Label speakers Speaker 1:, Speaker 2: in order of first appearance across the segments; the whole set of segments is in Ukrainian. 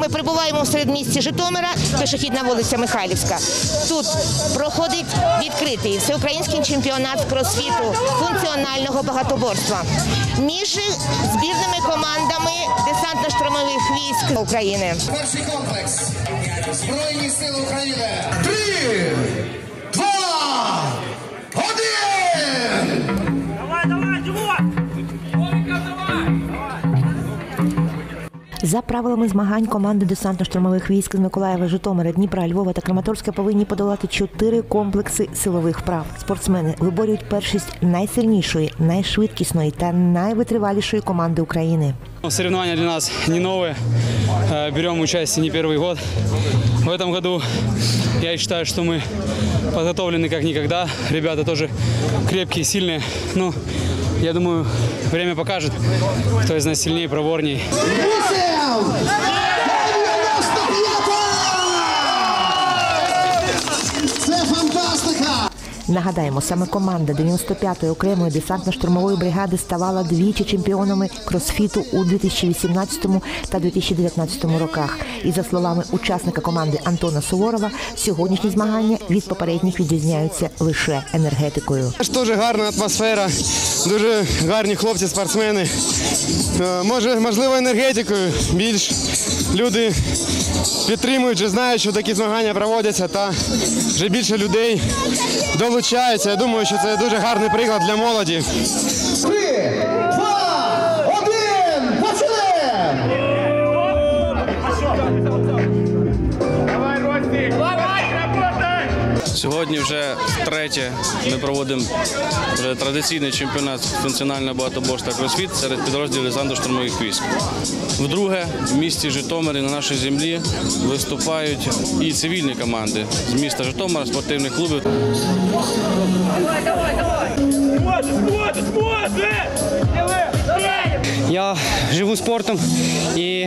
Speaker 1: Ми перебуваємо в середмісті Житомира, пішохідна вулиця Михайлівська. Тут проходить відкритий всеукраїнський чемпіонат з кросфіту функціонального багатоборства між збірними командами десантно-штурмових військ України.
Speaker 2: Перший комплекс. Збройні сили України. 3, 2, 1!
Speaker 3: Давай, живот!
Speaker 4: За правилами змагань команди десантно-штурмових військ з Миколаєва, Житомира, Дніпра, Львова та Краматорська повинні подолати 4 комплекси силових вправ. Спортсмени виборюють першість найсильнішої, найшвидкісної та найвитривалішої команди України.
Speaker 5: Соревнования для нас не новые. Берем участие не первый год. В этом году я считаю, что мы подготовлены как никогда. Ребята тоже крепкие, сильные. Ну, я думаю, время покажет, кто из нас сильнее, проворнее.
Speaker 2: Це фантастика!
Speaker 4: Нагадаємо, саме команда 95-ї окремої десантно-штурмової бригади ставала двічі чемпіонами кросфіту у 2018 та 2019 роках. І за словами учасника команди Антона Суворова, сьогоднішні змагання від попередніх відрізняються лише енергетикою.
Speaker 6: Дуже гарна атмосфера, дуже гарні хлопці-спортсмени. Можливо, енергетикою більш люди підтримують, вже знають, що такі змагання проводяться, та вже більше людей долучаються. Я думаю, що це дуже гарний приклад для молоді.
Speaker 2: 3, 2, 1, почали!
Speaker 7: Сьогодні вже втретє ми проводимо вже традиційний чемпіонат функціонального багатоборства кросфіт серед підрозділів десантно-штурмових військ. Вдруге в місті Житомирі на нашій землі виступають і цивільні команди з міста Житомира, спортивних клубів.
Speaker 8: Я живу спортом і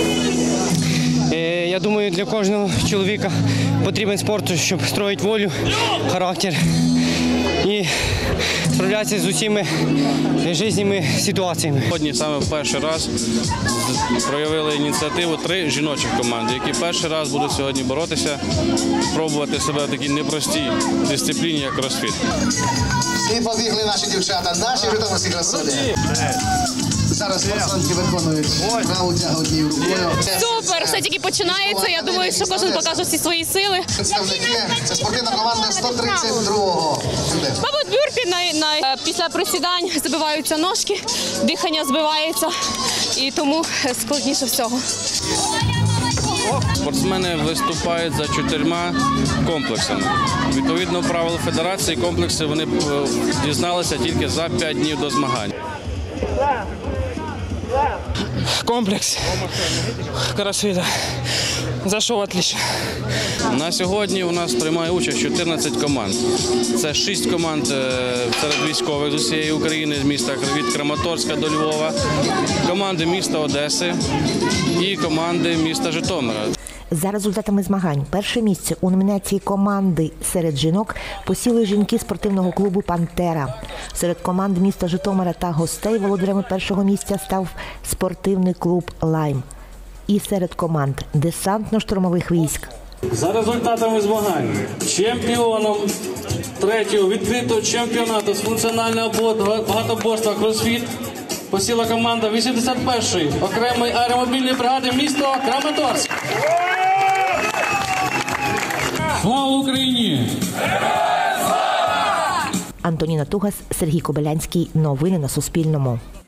Speaker 8: я думаю, для кожного чоловіка потрібен спорт, щоб строїти волю, характер і справлятися з усіма життєвими ситуаціями.
Speaker 7: Сьогодні саме в перший раз проявили ініціативу 3 жіночих команди, які перший раз будуть сьогодні боротися, пробувати себе в такій непростій дисципліні, як кросфіт.
Speaker 2: І побігли наші дівчата, наші житомирські красуні. Зараз спортсменки виконують праву тягу однією рукою.
Speaker 9: Супер, все тільки починається. Я думаю, що кожен покаже всі свої сили.
Speaker 2: Представники, це спортивна команда 132-го.
Speaker 9: Мабуть, бюрпі після присідань забиваються ножки, дихання збивається і тому складніше всього.
Speaker 7: Спортсмени виступають за 4 комплексами. Відповідно правил федерації, комплекси вони дізналися тільки за 5 днів до змагань.
Speaker 8: Комплекс кросфіта зайшов отлично.
Speaker 7: На сьогодні у нас приймає участь 14 команд. Це 6 команд серед військових з усієї України, з міста від Краматорська до Львова, команди міста Одеси і команди міста Житомира.
Speaker 4: За результатами змагань перше місце у номінації команди серед жінок посіли жінки спортивного клубу «Пантера». Серед команд міста Житомира та гостей володарями першого місця став спортивний клуб «Лайм». І серед команд десантно-штурмових військ.
Speaker 10: За результатами змагань чемпіоном 3-го відкритого чемпіонату з функціонального багатоборства кросфіт посіла команда 81-ї окремої аеромобільної бригади міста Краматорськ. Слава Україні!
Speaker 4: Антоніна Тугас, Сергій Кобилянський. Новини на Суспільному.